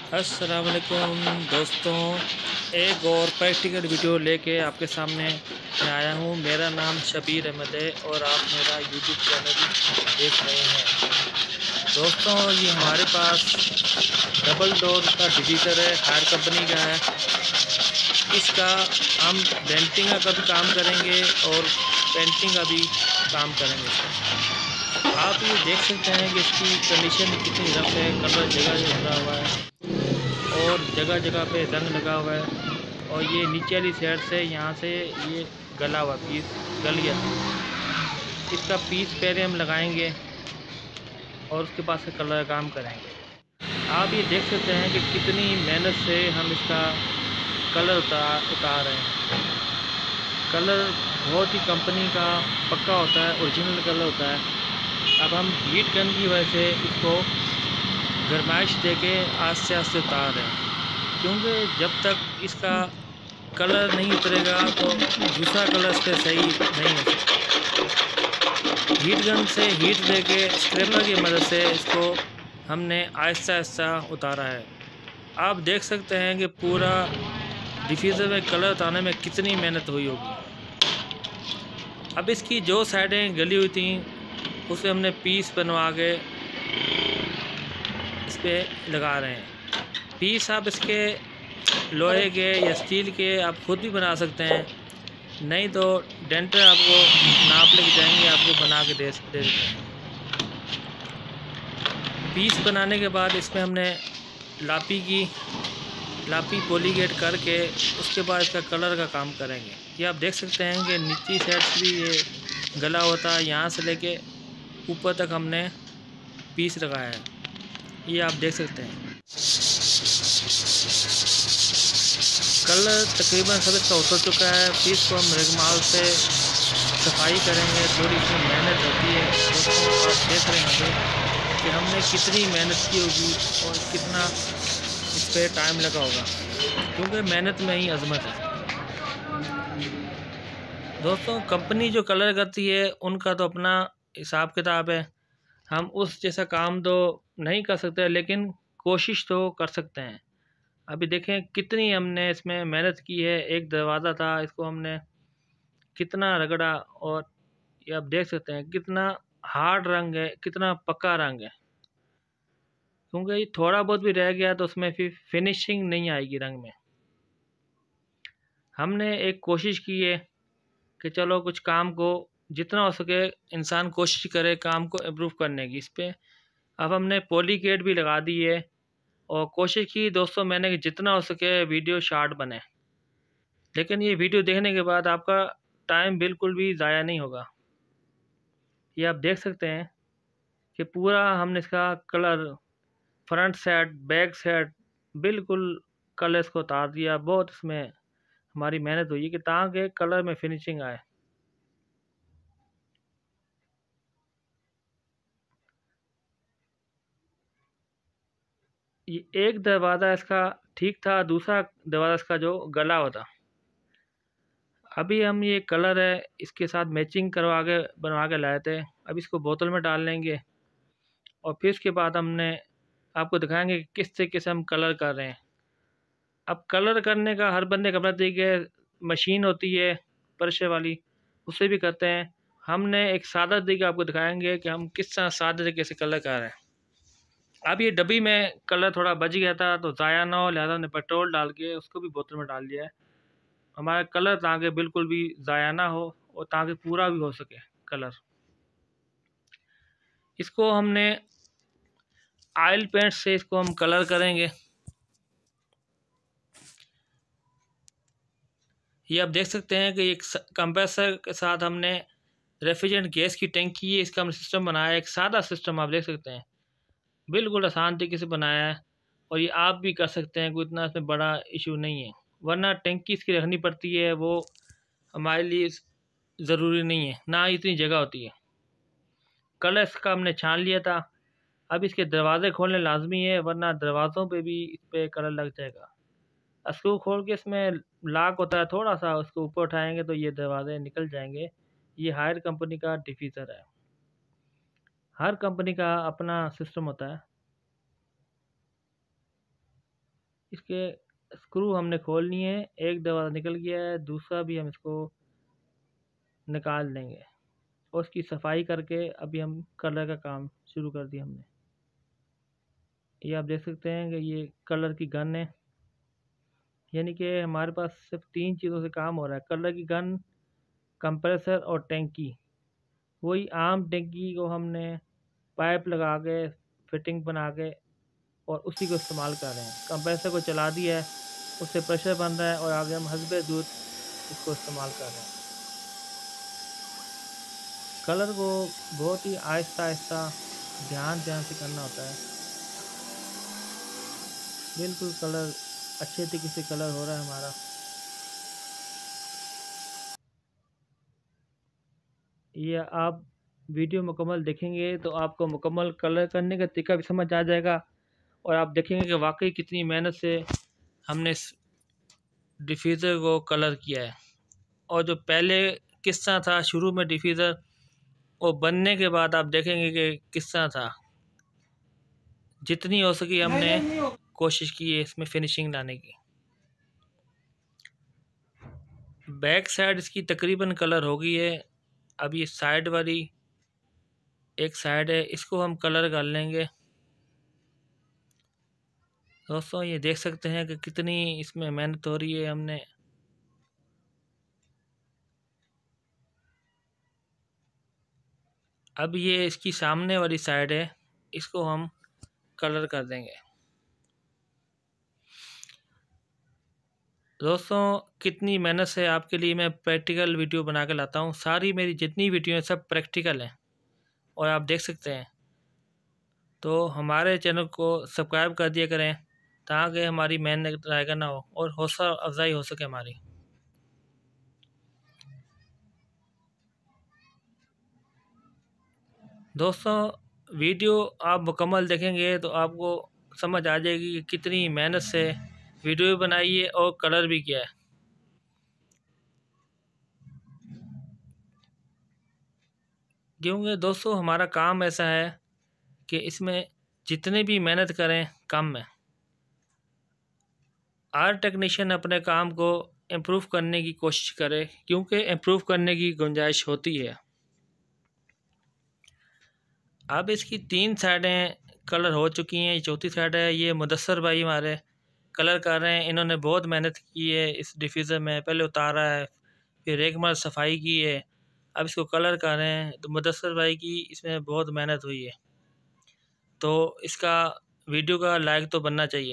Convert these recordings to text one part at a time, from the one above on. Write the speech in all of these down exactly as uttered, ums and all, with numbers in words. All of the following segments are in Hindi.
अस्सलाम वालेकुम दोस्तों, एक और प्रैक्टिकल वीडियो लेके आपके सामने मैं आया हूँ। मेरा नाम शबीर अहमद है और आप मेरा यूट्यूब चैनल देख रहे हैं। दोस्तों, ये हमारे पास डबल डोर का डिवीज़र है, हायर कंपनी का है। इसका हम डेंटिंग का भी काम करेंगे और पेंटिंग का भी काम करेंगे इसका। आप ये देख सकते हैं कि इसकी कंडीशन कितनी रफ है, कलर जगह जगह उतरा हुआ है और जगह जगह पे रंग लगा हुआ है। और ये नीचे वाली साइड से यहाँ से ये गला हुआ पीस गल गया था। इसका पीस पहले हम लगाएंगे और उसके बाद से कलर का काम करेंगे। आप ये देख सकते हैं कि कितनी मेहनत से हम इसका कलर उतार उतार रहे हैं। कलर बहुत ही कंपनी का पक्का होता है, ओरिजिनल कलर होता है। अब हम हीट गन की वजह से इसको गरमाइश देके आस्ते आस्ते उतार रहे हैं, क्योंकि जब तक इसका कलर नहीं उतरेगा तो दूसरा कलर इस पर सही नहीं हो सकता। हीट गन से हीट देके स्क्रैपर की मदद से इसको हमने आहिस्ता आहिस्ता उतारा है। आप देख सकते हैं कि पूरा डिफ्यूज़र में कलर उतारने में कितनी मेहनत हुई होगी। अब इसकी जो साइडें गली हुई थी उसे हमने पीस बनवा के इस पर लगा रहे हैं। पीस आप इसके लोहे के या स्टील के आप खुद भी बना सकते हैं, नहीं तो डेंटर आपको नाप लेके जाएंगे, आपको बना के दे दे देते हैं। पीस बनाने के बाद इसमें हमने लापी की लापी पॉलीगेट करके उसके बाद इसका कलर का काम करेंगे। ये आप देख सकते हैं कि नीचे साइड से भी ये गला होता है, यहाँ से लेके ऊपर तक हमने पीस लगाया है। ये आप देख सकते हैं। कलर तकरीबन सब इसका उतर चुका है। पीस को हम रेगमाल से सफाई करेंगे, थोड़ी इसमें मेहनत होती है। दोस्तों, आप देख रहे होंगे कि हमने कितनी मेहनत की होगी और कितना इस पर टाइम लगा होगा, क्योंकि मेहनत में ही अजमत है। दोस्तों, कंपनी जो कलर करती है उनका तो अपना हिसाब किताब है। हम उस जैसा काम तो नहीं कर सकते, लेकिन कोशिश तो कर सकते हैं। अभी देखें कितनी हमने इसमें मेहनत की है। एक दरवाज़ा था, इसको हमने कितना रगड़ा और ये आप देख सकते हैं कितना हार्ड रंग है, कितना पक्का रंग है। क्योंकि ये थोड़ा बहुत भी रह गया तो उसमें फिर फिनिशिंग नहीं आएगी रंग में। हमने एक कोशिश की है कि चलो कुछ काम को जितना हो सके इंसान कोशिश करे काम को इम्प्रूव करने की। इस पर अब हमने पॉलीगेट भी लगा दी है और कोशिश की दोस्तों मैंने कि जितना हो सके वीडियो शॉर्ट बने। लेकिन ये वीडियो देखने के बाद आपका टाइम बिल्कुल भी ज़ाया नहीं होगा। ये आप देख सकते हैं कि पूरा हमने इसका colour front side back side बिल्कुल कलर इसको उतार दिया। बहुत इसमें हमारी मेहनत हुई है कि ताकि कलर में फिनिशिंग आए। ये एक दरवाज़ा इसका ठीक था, दूसरा दरवाज़ा इसका जो गला होता। अभी हम ये कलर है इसके साथ मैचिंग करवा के बनवा के लाए थे। अब इसको बोतल में डाल लेंगे और फिर उसके बाद हमने आपको दिखाएंगे कि किस तरीके से हम कलर कर रहे हैं। अब कलर करने का हर बंदे का अपना तरीका, मशीन होती है परशे वाली, उससे भी करते हैं। हमने एक सादा तरीका आपको दिखाएंगे कि हम किस तरह सादे तरीके से कलर कर रहे हैं। अब ये डब्बी में कलर थोड़ा बच गया था तो ज़ाया ना हो, लिहाजा हमने पेट्रोल डाल के उसको भी बोतल में डाल दिया है। हमारा कलर ताकि बिल्कुल भी ज़ाया ना हो और ताकि पूरा भी हो सके कलर। इसको हमने ऑयल पेंट से इसको हम कलर करेंगे। ये आप देख सकते हैं कि एक कंप्रेसर के साथ हमने रेफ्रिजरेंट गैस की टैंकी है, इसका हमने सिस्टम बनाया है। एक सादा सिस्टम आप देख सकते हैं, बिल्कुल आसान तरीके से बनाया है और ये आप भी कर सकते हैं, कोई इतना इसमें बड़ा इशू नहीं है। वरना टैंकी इसकी रखनी पड़ती है, वो हमारे लिए ज़रूरी नहीं है, ना इतनी जगह होती है। कलर इसका हमने छान लिया था। अब इसके दरवाज़े खोलने लाजमी है, वरना दरवाज़ों पे भी इस पर कलर लग जाएगा। स्क्रू खोल के इसमें लॉक होता है, थोड़ा सा उसको ऊपर उठाएंगे तो ये दरवाजे निकल जाएंगे। ये हायर कंपनी का डिफ्यूज़र है। हर कंपनी का अपना सिस्टम होता है। इसके स्क्रू हमने खोल लिए हैं, एक दरवाज़ा निकल गया है, दूसरा भी हम इसको निकाल देंगे और उसकी सफाई करके अभी हम कलर का काम शुरू कर दिया हमने। ये आप देख सकते हैं कि ये कलर की गन है, यानी कि हमारे पास सिर्फ तीन चीज़ों से काम हो रहा है, कलर की गन, कंप्रेसर और टैंकी। वही आम टैंकी को हमने पाइप लगा के फिटिंग बना के और उसी को इस्तेमाल कर रहे हैं। कंप्रेसर को चला दिया है, उससे प्रेशर बन रहा है और आगे हम हस्बे दूध इसको इस्तेमाल कर रहे हैं। कलर को बहुत ही आहिस्ता आहिस्ता ध्यान ध्यान से करना होता है। बिल्कुल कलर अच्छे तरीके से कलर हो रहा है हमारा। ये आप वीडियो मुकम्मल देखेंगे तो आपको मुकम्मल कलर करने का तरीका भी समझ आ जाएगा और आप देखेंगे कि वाकई कितनी मेहनत से हमने इस डिफ्यूज़र को कलर किया है। और जो पहले किस्सा था शुरू में डिफ्यूज़र, वो बनने के बाद आप देखेंगे कि किस्सा था। जितनी हो सकी हमने कोशिश की है इसमें फिनिशिंग लाने की। बैक साइड इसकी तकरीबन कलर हो गई है। अब ये साइड वाली एक साइड है, इसको हम कलर कर लेंगे। दोस्तों ये देख सकते हैं कि कितनी इसमें मेहनत हो रही है हमने। अब ये इसकी सामने वाली साइड है, इसको हम कलर कर देंगे। दोस्तों कितनी मेहनत से आपके लिए मैं प्रैक्टिकल वीडियो बना के लाता हूँ। सारी मेरी जितनी वीडियो हैं सब प्रैक्टिकल हैं और आप देख सकते हैं। तो हमारे चैनल को सब्सक्राइब कर दिया करें ताकि हमारी मेहनत ज़ाया ना हो और हौसला अफजाई हो सके हमारी। दोस्तों वीडियो आप मुकम्मल देखेंगे तो आपको समझ आ जाएगी कि कितनी मेहनत से वीडियो भी बनाई है और कलर भी किया है। क्योंकि दोस्तों हमारा काम ऐसा है कि इसमें जितने भी मेहनत करें कम है। हर टेक्नीशियन अपने काम को इम्प्रूव करने की कोशिश करे, क्योंकि इम्प्रूव करने की गुंजाइश होती है। अब इसकी तीन साइडें कलर हो चुकी हैं, चौथी साइड है। ये मुदस्सर भाई हमारे कलर कर रहे हैं। इन्होंने बहुत मेहनत की है इस डिफ्यूज़र में, पहले उतारा है, फिर एक बार सफाई की है, अब इसको कलर कर रहे हैं। तो मुदस्सर भाई की इसमें बहुत मेहनत हुई है, तो इसका वीडियो का लाइक तो बनना चाहिए।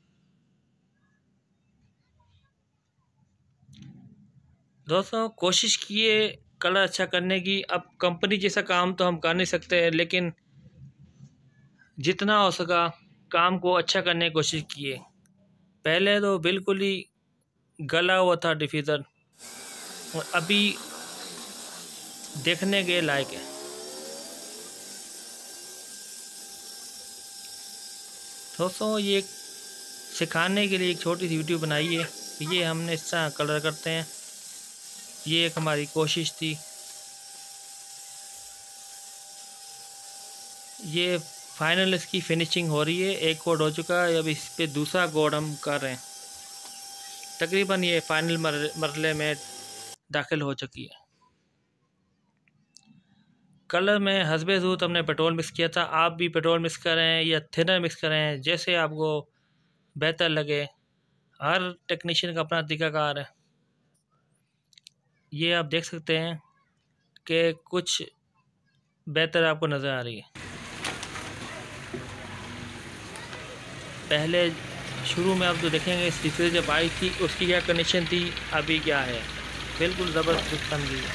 दोस्तों कोशिश किए कलर अच्छा करने की। अब कंपनी जैसा काम तो हम कर नहीं सकते, लेकिन जितना हो सका काम को अच्छा करने की कोशिश किए। पहले तो बिल्कुल ही गला हुआ था डिफ्यूज़र और अभी देखने के लायक है। दोस्तों ये सिखाने के लिए एक छोटी सी वीडियो बनाई है। ये हमने इस तरह कलर करते हैं, ये एक हमारी कोशिश थी। ये फाइनल इसकी फिनिशिंग हो रही है, एक कोड हो चुका है, अब इस पे दूसरा कोड हम कर रहे हैं। तकरीबन ये फाइनल मरले में दाखिल हो चुकी है। कलर में हस्बे ज़रूरत हमने पेट्रोल मिक्स किया था। आप भी पेट्रोल मिक्स करें या थिनर मिक्स करें, जैसे आपको बेहतर लगे। हर टेक्नीशियन का अपना तरीक़ाकार है। ये आप देख सकते हैं कि कुछ बेहतर आपको नज़र आ रही है। पहले शुरू में आप जो देखेंगे इस डिफ्यूज़र जब आई थी उसकी क्या कंडीशन थी, अभी क्या है, बिल्कुल ज़बरदस्त बन गई।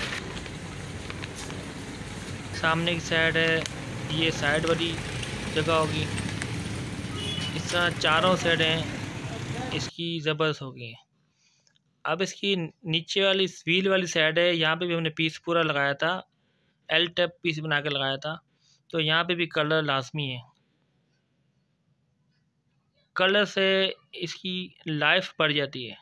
सामने की साइड है, ये साइड वाली जगह होगी। इस तरह चारों साइडें इसकी ज़बरदस्त हो गई हैं। अब इसकी नीचे वाली व्हील वाली साइड है, यहाँ पे भी हमने पीस पूरा लगाया था, एल टेप पीस बना के लगाया था, तो यहाँ पे भी कलर लाजमी है। कलर से इसकी लाइफ बढ़ जाती है।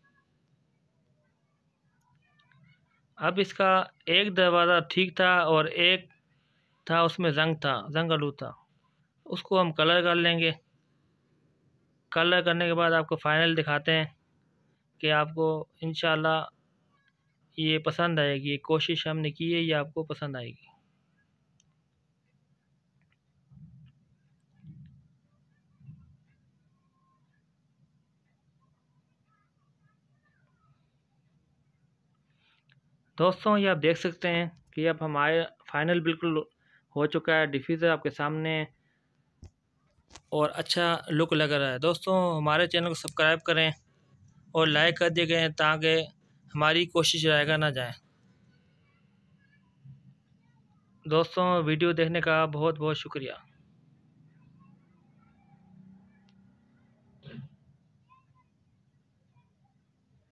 अब इसका एक दरवाज़ा ठीक था और एक था उसमें जंग था, जंग आलूद था, उसको हम कलर कर लेंगे। कलर करने के बाद आपको फाइनल दिखाते हैं कि आपको इंशाल्लाह ये पसंद आएगी। ये कोशिश हमने की है, ये आपको पसंद आएगी। दोस्तों ये आप देख सकते हैं कि अब हमारे फाइनल बिल्कुल हो चुका है। डिफ्यूज़र आपके सामने और अच्छा लुक लग रहा है। दोस्तों हमारे चैनल को सब्सक्राइब करें और लाइक कर दिए गए ताकि हमारी कोशिश रहेगा ना जाए। दोस्तों वीडियो देखने का बहुत बहुत शुक्रिया।